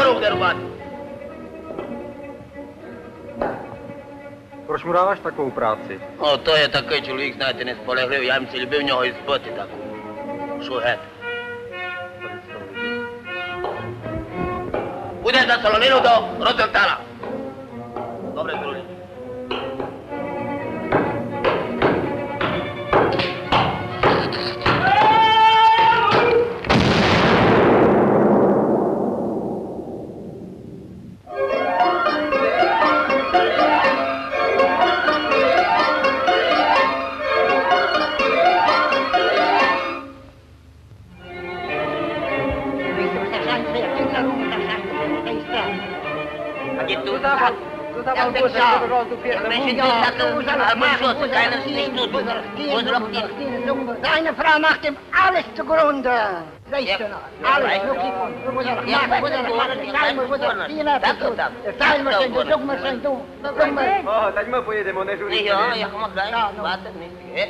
ruch derbat. Proč mu dáváš takovou práci? No, to je takový člověk, znáte, nespolehlivý. Já myslím, že by v něho i zboty takovou. Šuhet. Půjde za Soloninu do Rosenthala. Dobre, druhý. Deine Frau macht ihm alles zugrunde. Weißt du noch? Alles. Nur kiek on. Du musst er machen. Teď my pojedeme, nežuríte. Jo, jako moc daj. Vátek místě.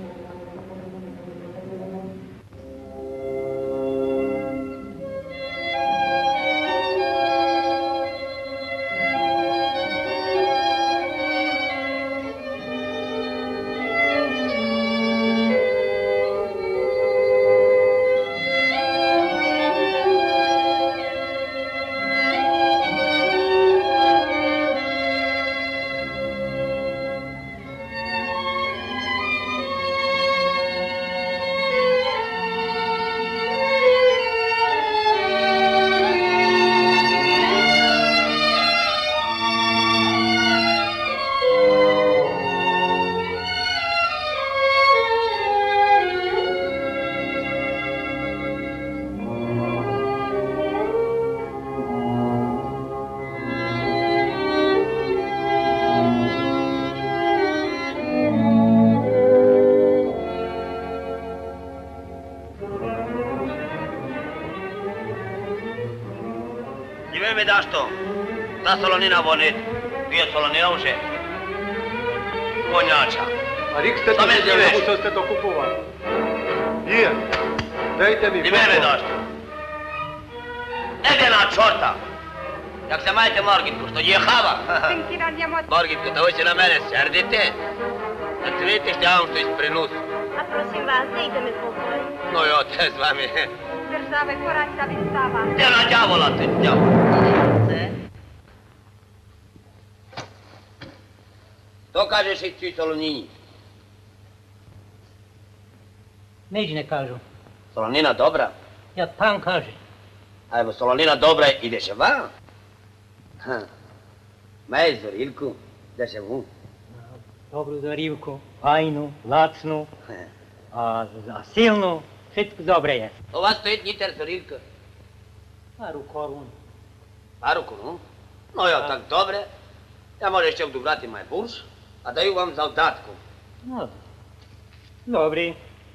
Ta Solonina vonit. Tu je Solonina už je. Koňáča. A když jste to viděl, nemusel jste to kupovat. Hier, dejte mi foto. Dime daš to. Ede na čorta. Jak se majete Margitku, što jehava? Margitku, da vi se na mene serdite? Da ti vidite što ja vam što isprinus. A prosim vas, ne ide me pokoj. No jo, te s vami. Države korać da vistava. Gdje na djavola te, djavola? To kažeš i ti Solonini? Nič ne kažu. Solonina dobra? Ja pan kaže. A evo Solonina dobra ideš van? Maj Zorilku, da se vu. Dobru Zorilku, fajnu, lacnu, a silnu, všetko dobre je. O vas stoji niter Zorilka? Paru korun. Paru korun? No jo, tak dobre. Ja možda ještě budu vrati maj burš, a daju vam za dodatku. No, dobri.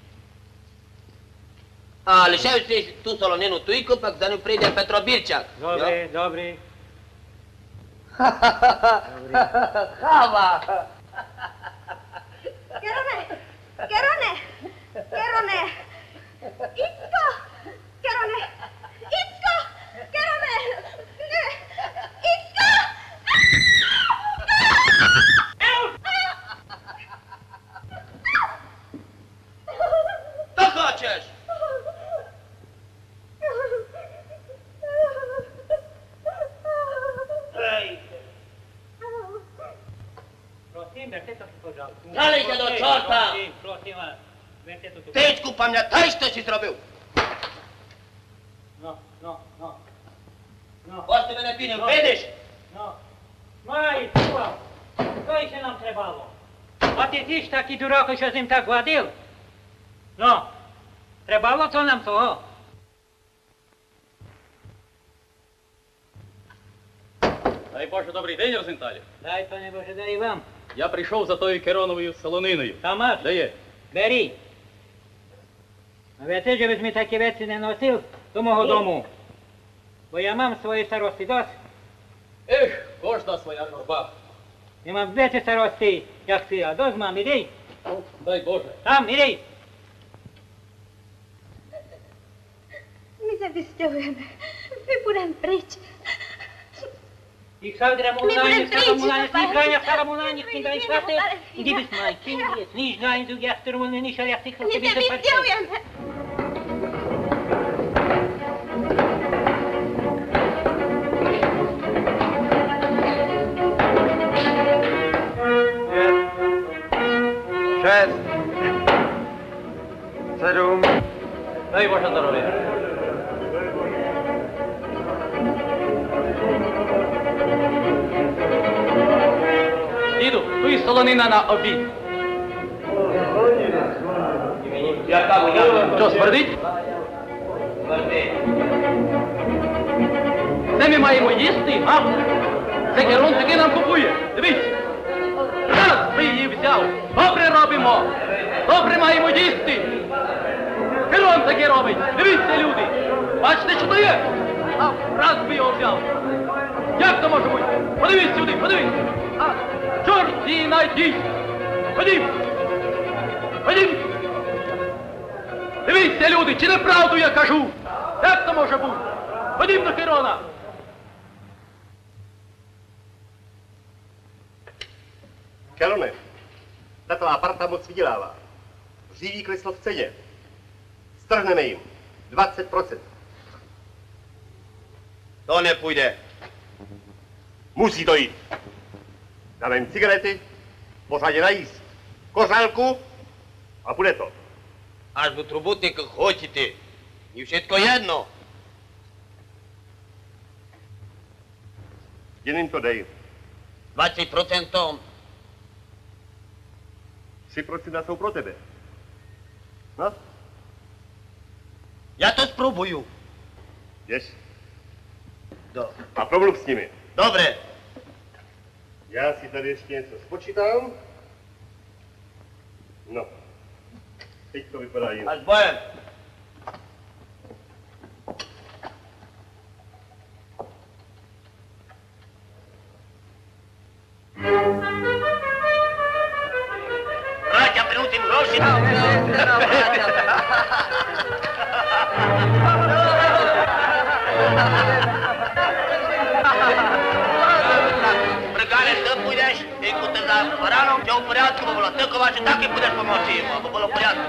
Ali še ti tu Soloninu tujku, pak za nju pride Petro Birčak. Dobri, dobri. Hava! Kerone! Icko! Kerone! Icko! Kerone! Icko! To hoćeš? Žalite do čorta! Tečku pa mňa taj što si zrobil! No. Pošte mene ti ne vidiš? Maj, čuvam, to i se nam trebalo. A ti tiš taki durako što s njim tak vadil? No, trebalo to nam toho. Дай Боже, добрий день, Розенталю. Дай, пане Боже, дай і вам. Я прийшов за тою Кероновою солониною. Тамаш? Де є? Бери. А вете, že mi také veci nenosil do mojho domu. Bo ja mám svoje starosti dosť. Кожна своя журба. Ja mám viacej starosti, jak si ja. Dosť mám, idej. Дай Боже. Tam, idej. My sa vysťahujeme. My budem preč. Ich sage dir einmal, nicht rein auf Salamonan, ich bin dein Vater. Und du bist mein Kind jetzt. Nicht rein, du gestern und nicht richtig, dass du wieder verstehst. Šest. 7. Дай Боже здоров'я. Діду, ту і солонина на обід. Що, смердить? Це ми маємо їсти, а? Це Керон таки нам купує. Дивіться. Раз би її взяв. Добре робимо. Добре маємо їсти. Керон таки робить. Дивіться, люди. Бачите, що то є? А раз би його взяв. Як то може бути? Подивіться сюди, подивіться. А, чорт її найдіть. Ходім. Ходім. Дивіться, люди, чи неправду я кажу? Як то може бути? Ходім до Керона. Kerone, tato aparta moc vydělává. Živí kleslo v ceně. Strhneme jim 20%. To nepůjde. Musí to jít. Dáme jim cigarety, pořádně najíst, kořálku a bude to. Až budu robotník, хочете. Nie všetko jedno. Jen jim to dej. 20%. 3% jsou pro tebe. No, Já to spróbuju. jdeš. Do. A promluv s nimi. Dobre. Já si tady ještě něco spočítám. No, teď to vypadá jinak. A s bojem. Vrať, ja prinútim hroši. Preganeš, da půjdeš, jako te za ráno, tě v pořádku, by bylo taková, že taky půjdeš pomoci jim, aby bylo v pořádku.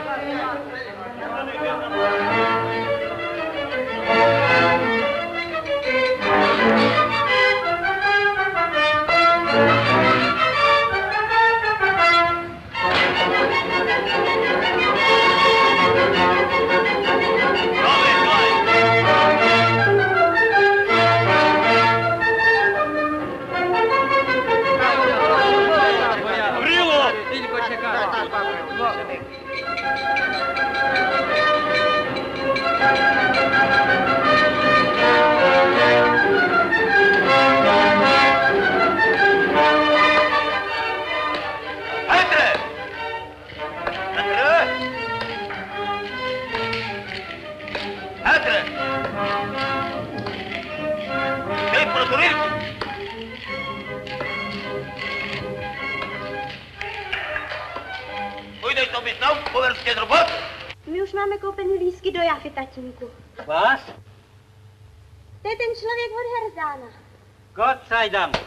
My už máme koupený lístky do Jafy, tatínku. Vás? To je ten člověk od Herzána. Gott sei Dank.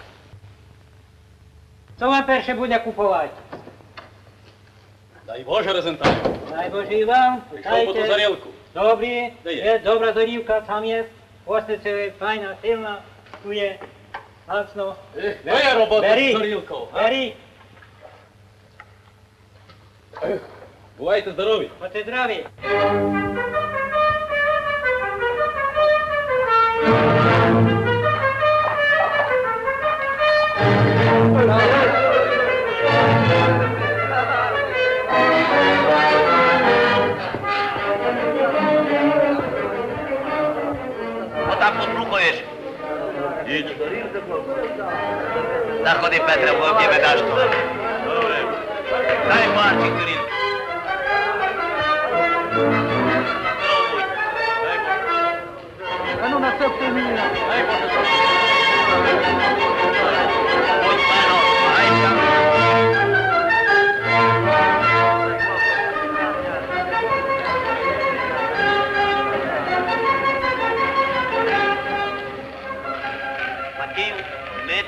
Co vám perše bude kupovat? Дай Боже, Розенталю. Дай Боже і вам. Прийшов по ту зарілку. Добрі. Де є? Є добра зорівка, там є. Остиця файна, сильна. Tu je. Мацно. Моя робота з Бери. горілкою. Бери. Бувайте здорові. Оце здраві. Отак потрухаєш. Їдь. Заходи, Петре, вип'ємо даш то. Добре. Дай барчик, Кирил. Здоровуй. Дай Боже. А ну насипте мені. Дай Боже здоров'я. Будь пано, гайся. Матів, ми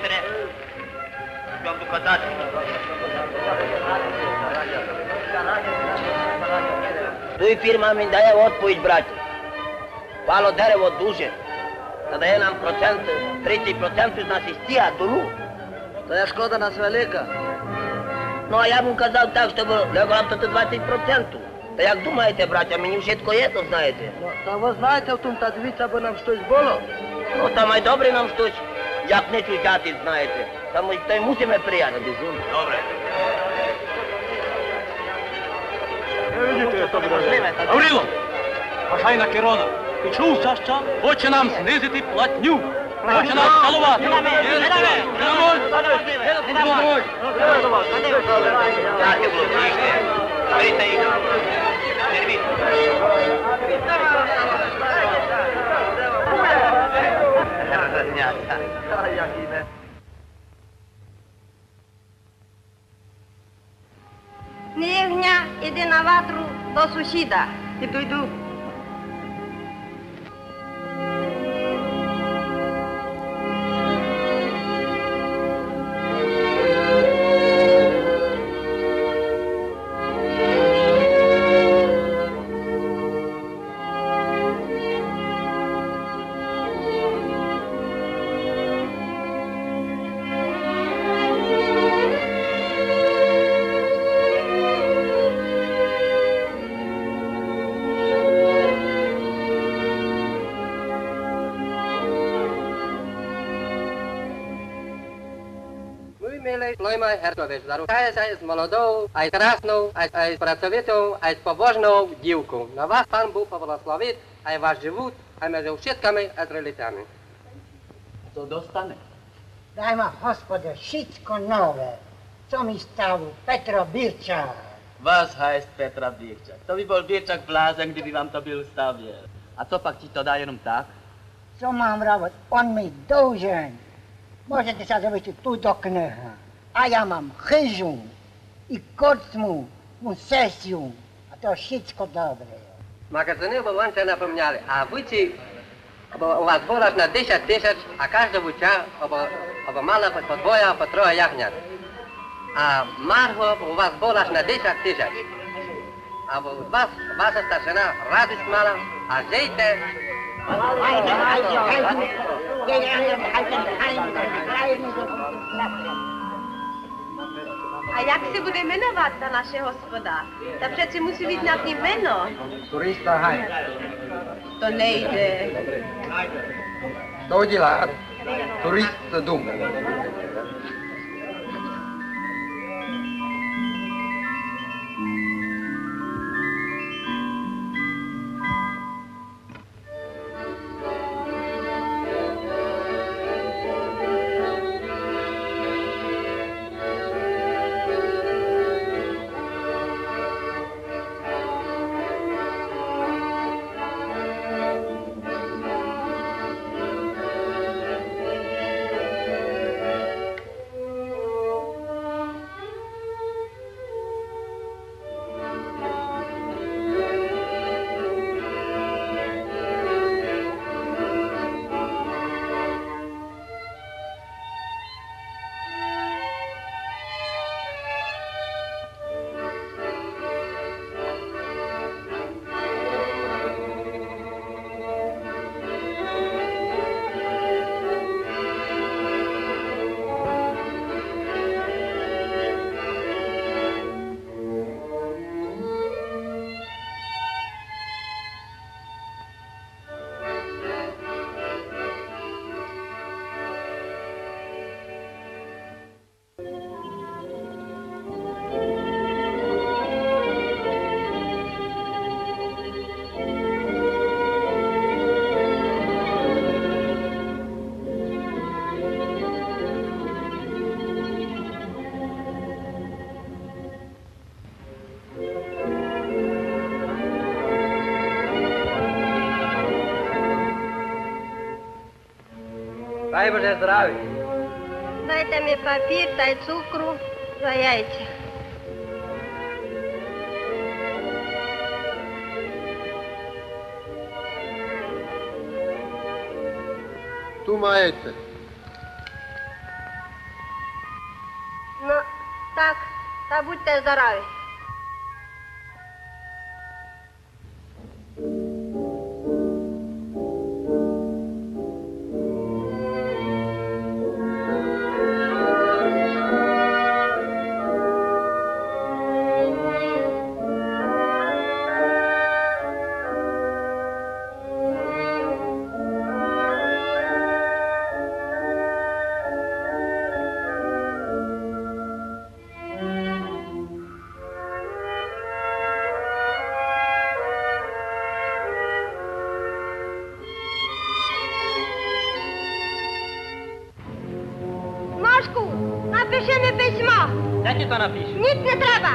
Tu i firma mi daje otpuć, braću. Palo derevo duže. Da daje nam 30% nas istija dolu. To je škoda nas velika. No, a ja mu kazal tak, što lego nam tot 20%. Та як думаєте, браття, мені вже тако є, то знаєте. Ну, та ви знаєте, в тому та дивіться, аби нам щось було. Ну, та май добре нам щось, як не чужати, знаєте. Та ми то й мусимо прияти. Добре. Гаврило, пахай на Керона. Ти чувся, що хоче нам знизити платню. Хоче нас сталувати. Снігня, іди на ватру до сусіда. Іду. Plojmaj Hercovich, zarучає з молодою, а й красну, а й працьовиту, а й побожну дівку. На вас пан Бог поблагословить, а й вас живуть, а й між вчитками, а з релітами. To dostane. Daj ma, Gospode, všetko nové, co mi stavu Petra Birča. Was heißt Petra Birčak? To by bol Birčak blázen, kdyby vám to byl stavěl. A co pak ti to dá jenom tak? Co mám robiť? On mi dlžen. Môžete sa zaviesť tu do kniha. A ja mám chyžu, i korcmu, sesiu. A to všetko dobre. Магазини в ланце напомняли, а вичі, у вас було ж на 10 тисяч, а кожна вича мала по двоє, по троє ягнят. А марго у вас було ж на 10 тисяч. А у вас, ваша старшина радість мала, а жийте. A jak se bude jmenovat ta naše hospoda? Ta přeci musí být nějaký jméno. Turista Hajn. To nejde. To udělá turist dům. Дай Боже здраві. Дайте mi papir, та й цукру за яйця. Tu маєте. Ну, так, та будьте здорові. Jak ti to napíšu? Nic netreba.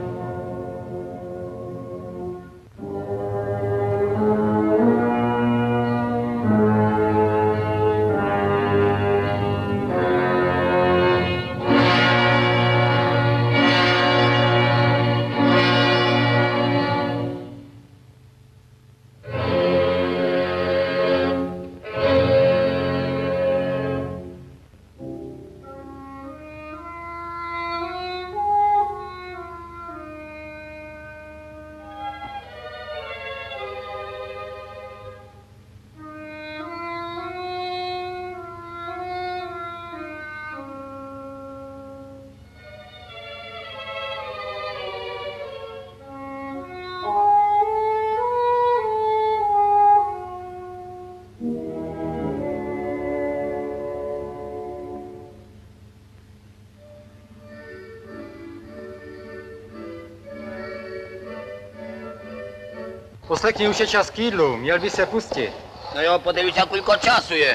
Poslechni, už je čas k jídlu, měl by se pustit. No jo, podívej se, koliko času je.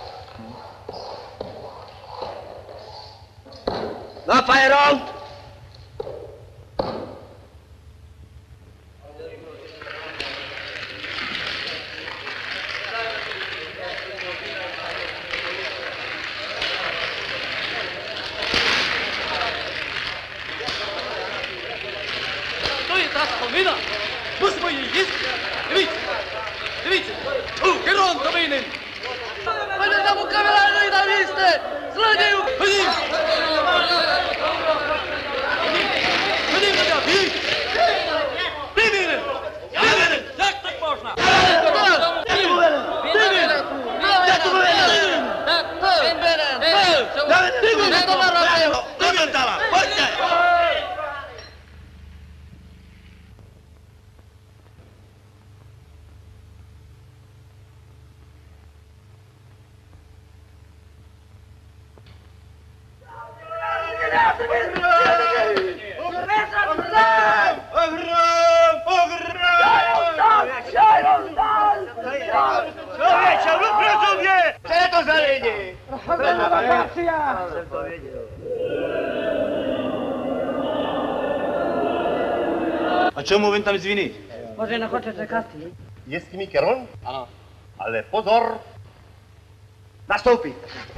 No, Fajron! To je ta spomina! Musíme ji jíst! Дивіться! Керон до війни! Пане там у камеральної на місце! Злодію! Ходім! Ходім, ребят, їдь! Вивіни! Вивіни! Як так можна? Вивіни! Як ти вивіни? Він бере! Не товаровив! Вивіни, дала! Ходьте! A čemu ven tam zvini? Może no хоче czekati. Jest mi kieron? Ano. Ale pozor! Nastoupit!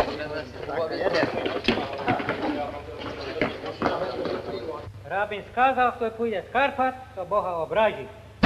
Rabin skazał, kto pójdzie z Karpat, to Boha obrazi.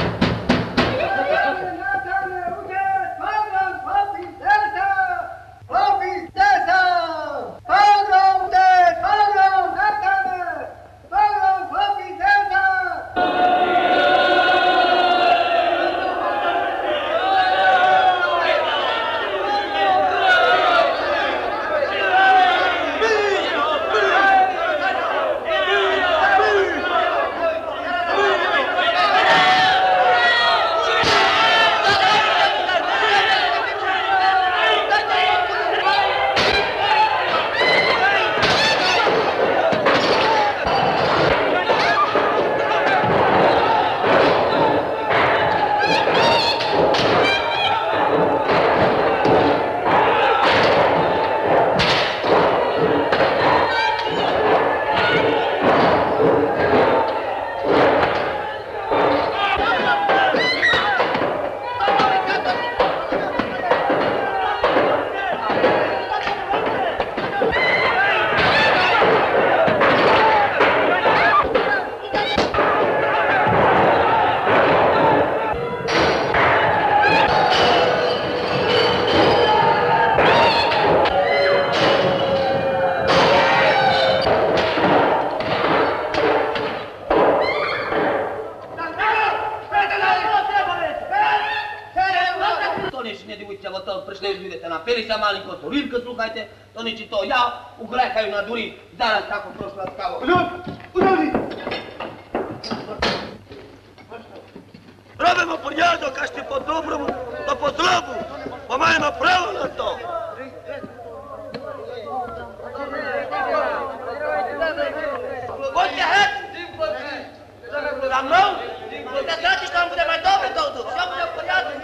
Napili sa malinko Turínka, sluchajte, to niči to ja, ugrekajú na duri, zaraz tako prošla skavo. Robimo porядок, аж ти по-доброму, то по-злому, бо маємо право на то. Будьте геть! За мною? Ти знаєш, там буде май добре тут, все буде в порядку.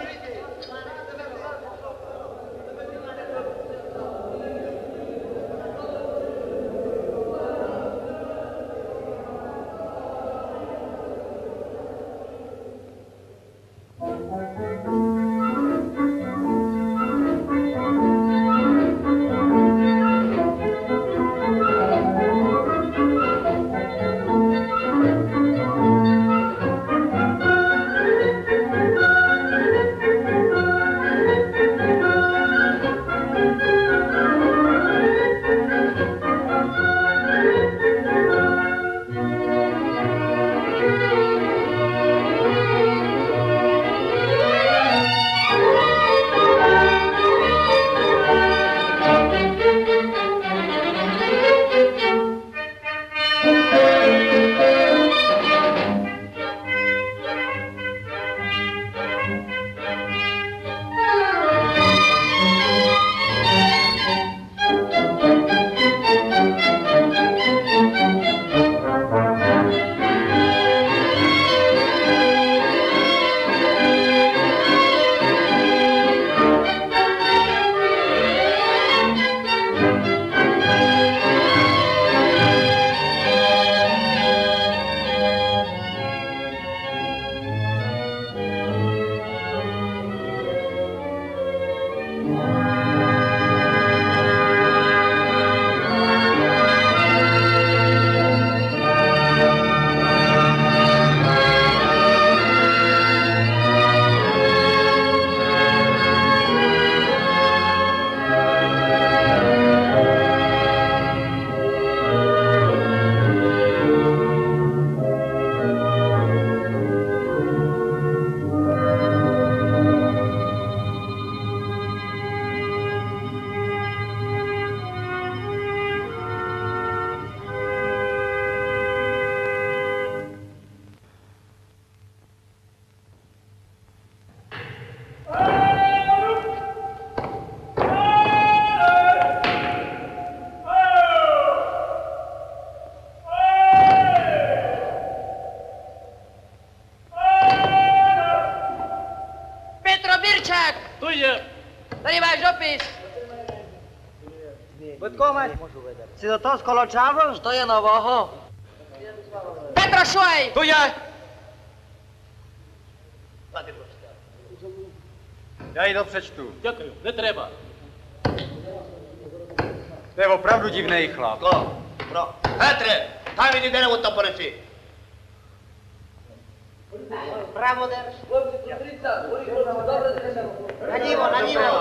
Ďák! Tu je. Tady máš dopis. Budko, mať, si do toho skoločával? Što je nového? Petro Šuaj! Tu je. Já ji to přečtu. Děkuji, netreba. To je opravdu divnej chlap. Petre, tam jdi den od polici. Pravo drž. Na nivo, na nivo.